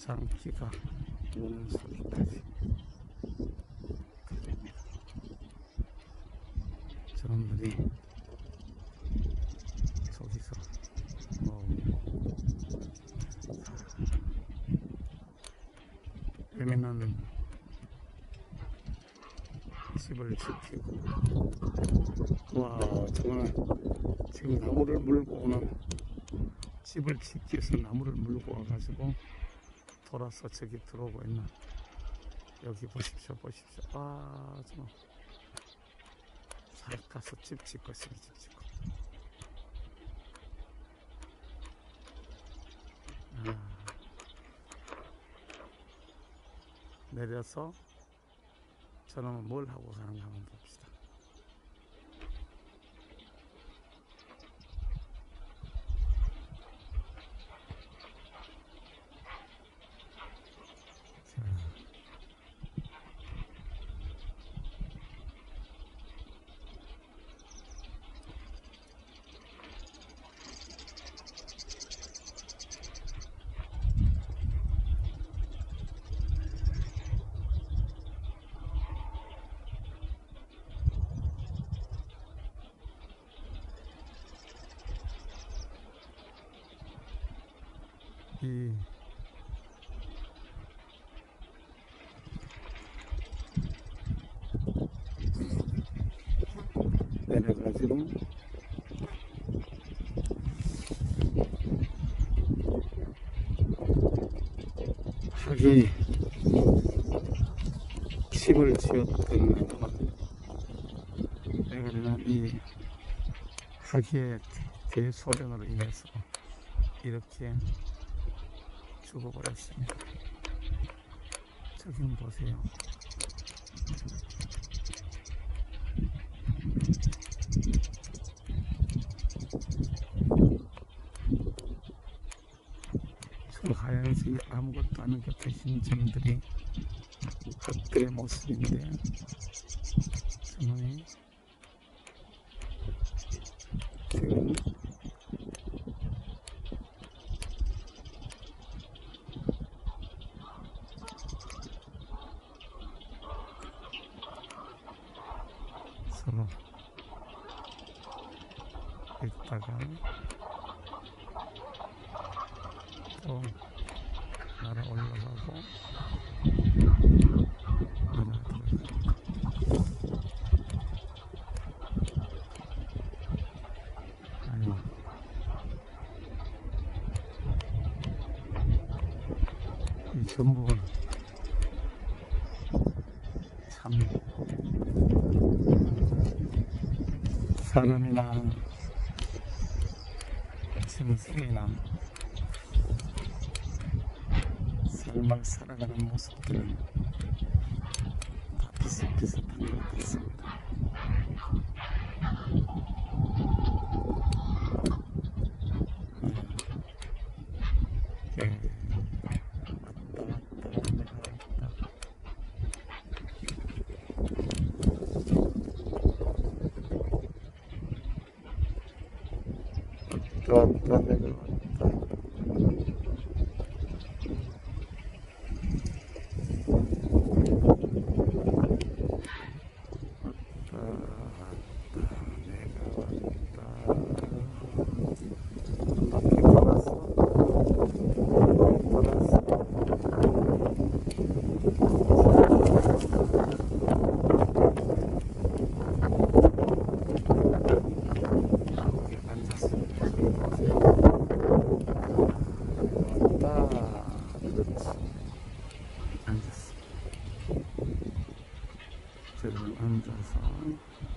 장기가 오는 소리까지 들립니다. 저놈들이 저기서 예민한 집을 지키고, 와 정말 지금 나무를 물고 오는, 집을 지키기 위해서 나무를 물고 와가지고 돌아서 저기 들어오고 있는, 여기 보십시오. 아 정말 살 가서 집 짓고 있습니다. 집 짓고. 내려서 저놈은 뭘 하고 가는가 한번 봅시다. 이 내려가지고 하기 집을 지었던 이 하기의 대소변으로 인해서 이렇게 죽어버렸습니다. 저기 보세요. 저 하얀색이 아무것도 아닌 곁에 흰 점들이 흙들의 모습인데, 저놈이 지금 서로 있다가 또 날아 올라가고 날아 들어가고. 아유, 이 전북은 참 사람이나 짐승이나 삶을 살아가는 모습들은 다 비슷비슷한 것 같습니다. 왔다 내려왔다. 앉았어. 저를 앉아서